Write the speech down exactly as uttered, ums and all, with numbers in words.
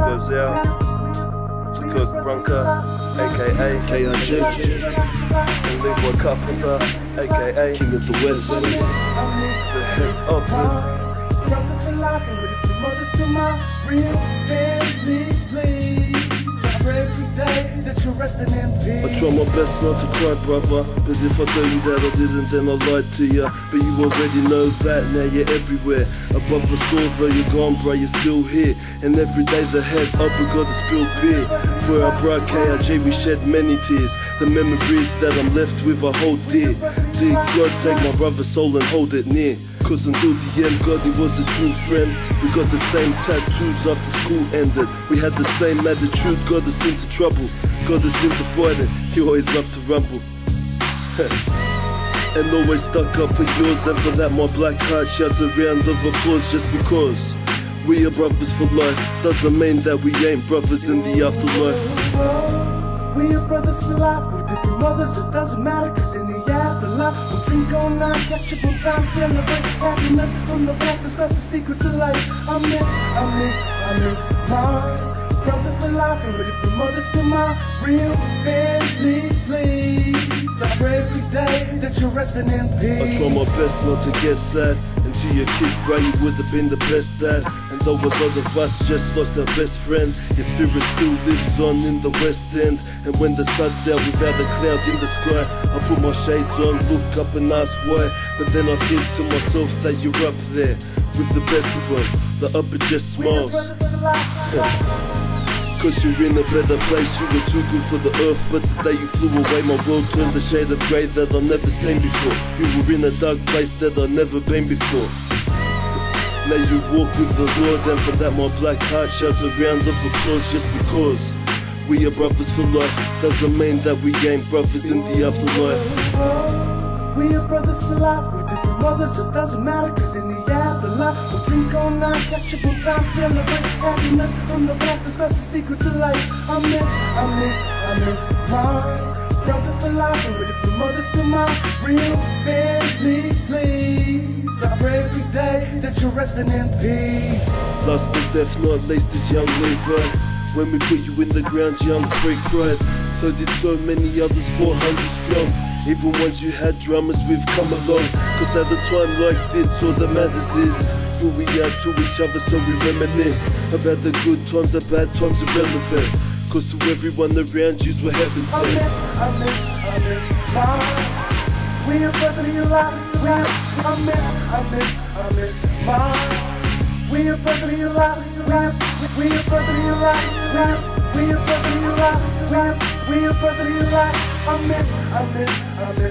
goes out to Cook Brunker, aka K I J, and Leroy Carpenter, aka King of the West. The head up with brothers for life, and with the mothers to my real family, please. I pray every day that you're resting in peace. I try my best not to cry, brother, but if I tell you that I didn't, then I lied to ya. But you already know that, now you're everywhere. Above the sword, though you're gone, bro, you're still here. And every day the head up, we gotta spill beer. For our bride K I J, we shed many tears. The memories that I'm left with, I hold dear. Dear God, take my brother's soul and hold it near. Cause until the end, God, he was a true friend. We got the same tattoos after school ended. We had the same attitude, got us into trouble, got us into fighting. He always loved to rumble. And always stuck up for yours, and for that my black heart shouts a round of applause. Just because we are brothers for life doesn't mean that we ain't brothers in the afterlife. We are brothers for life, with different mothers, it doesn't matter, cause in the afterlife we'll drink all night, catch up on time, celebrate happiness from the past, discuss the secret to life. I miss, I miss, I miss my brothers for life, and with different mothers to my real family, please. I pray every day that you're resting in peace. I try my best not to get sad, and to your kids, bro, you would have been the best dad. And though a lot of us just lost our best friend, your spirit still lives on in the West End. And when the sun's out without a cloud in the sky, I put my shades on, look up and ask why. But then I think to myself that you're up there with the best of them, the upper just smiles. Cause you're in a better place, you were too good for the earth. But the day you flew away, my world turned a shade of grey that I've never seen before. You were in a dark place that I've never been before. Now you walk with the Lord, and for that my black heart shouts a round of applause. Just because we are brothers for life doesn't mean that we ain't brothers in the afterlife. We are brothers for life, with different mothers, it doesn't matter, cause in the afterlife we'll drink all night, catch up on time, celebrate happiness from the past, discuss the secret to life. I miss, I miss, I miss my brothers for life, and with different mothers to my real family, please. I pray every day that you're resting in peace. Last but death not least is young Levi. When we put you in the ground, young Freak cried. So did so many others, four hundred strong. Even once you had dramas, we've come along. Cause at a time like this, all that matters is who we are to each other, so we reminisce about the good times, the bad times irrelevant. Cause to everyone around you's what heaven said. I miss, I miss, I miss my. We are brothers in life, we are, I miss, I miss, I miss my. We are brothers in life, we are, we are brothers in life, we are, we are brothers in life, we are, we are brothers in life. I miss, I miss, I miss